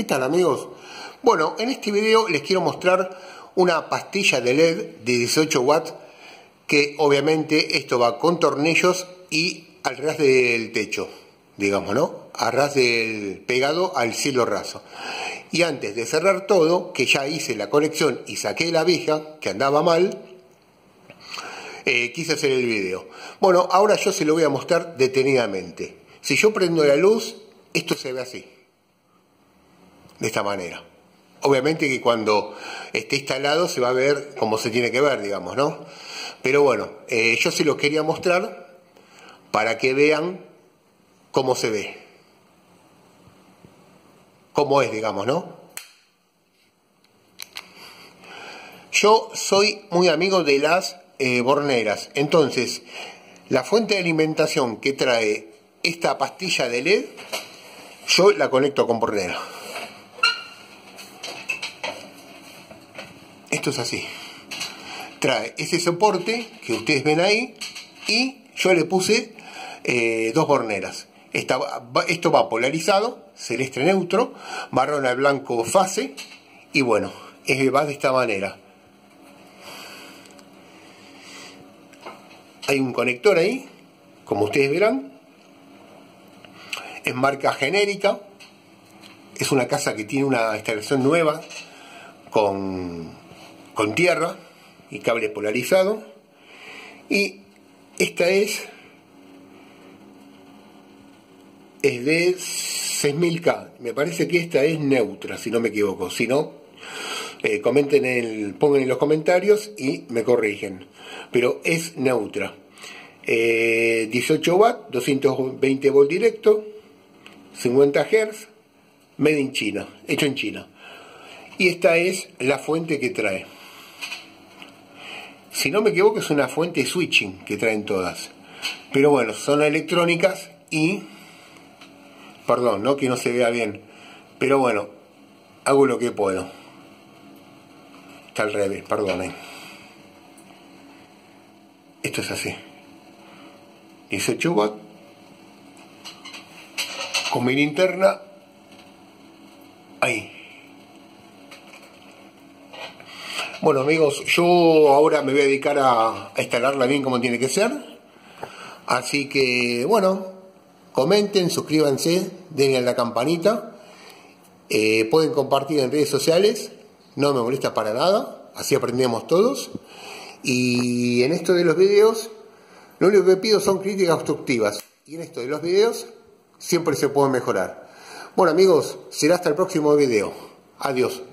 ¿Qué tal, amigos? Bueno, en este video les quiero mostrar una pastilla de LED de 18 watts que obviamente esto va con tornillos y al ras del techo, digamos, ¿no? A ras del pegado al cielo raso. Y antes de cerrar todo, que ya hice la conexión y saqué la vieja que andaba mal, quise hacer el video. Bueno, ahora yo se lo voy a mostrar detenidamente. Si yo prendo la luz, esto se ve así, de esta manera. Obviamente que cuando esté instalado se va a ver como se tiene que ver, digamos, ¿no? Pero bueno, yo se lo quería mostrar para que vean cómo se ve. Cómo es, digamos, ¿no? Yo soy muy amigo de las borneras. Entonces, la fuente de alimentación que trae esta pastilla de LED, yo la conecto con bornera. Esto es así. Trae ese soporte que ustedes ven ahí y yo le puse dos borneras. Esto va polarizado, celeste neutro, marrón al blanco fase y bueno, va de esta manera. Hay un conector ahí, como ustedes verán. Es marca genérica. Es una casa que tiene una instalación nueva con tierra y cable polarizado. Y esta es de 6000K. Me parece que esta es neutra, si no me equivoco. Si no, pongan en los comentarios y me corrigen. Pero es neutra. 18 watts, 220 volt directo, 50 Hz, made in China, hecho en China. Y esta es la fuente que trae. Si no me equivoco, es una fuente switching que traen todas. Pero bueno, son electrónicas y... Perdón, ¿no? Que no se vea bien. Pero bueno, hago lo que puedo. Está al revés, perdonen. Esto es así. 18 watts. Con mi linterna. Ahí. Bueno, amigos, yo ahora me voy a dedicar a instalarla bien como tiene que ser. Así que, bueno, comenten, suscríbanse, denle a la campanita. Pueden compartir en redes sociales, no me molesta para nada, así aprendemos todos. Y en esto de los videos, lo único que pido son críticas constructivas. Y en esto de los videos, siempre se puede mejorar. Bueno, amigos, será hasta el próximo video. Adiós.